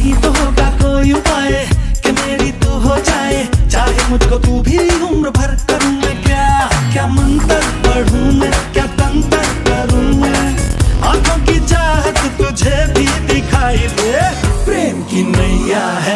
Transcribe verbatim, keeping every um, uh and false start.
नहीं तो होगा कोई उपाय कि मेरी तो हो जाए, चाहे मुझको तू भी उम्र भर। करूं मैं क्या क्या मंत्र पढ़ूं मैं, क्या तंत्र करूं मैं, आंखों की चाहत तुझे भी दिखाई दे। प्रेम की नैया है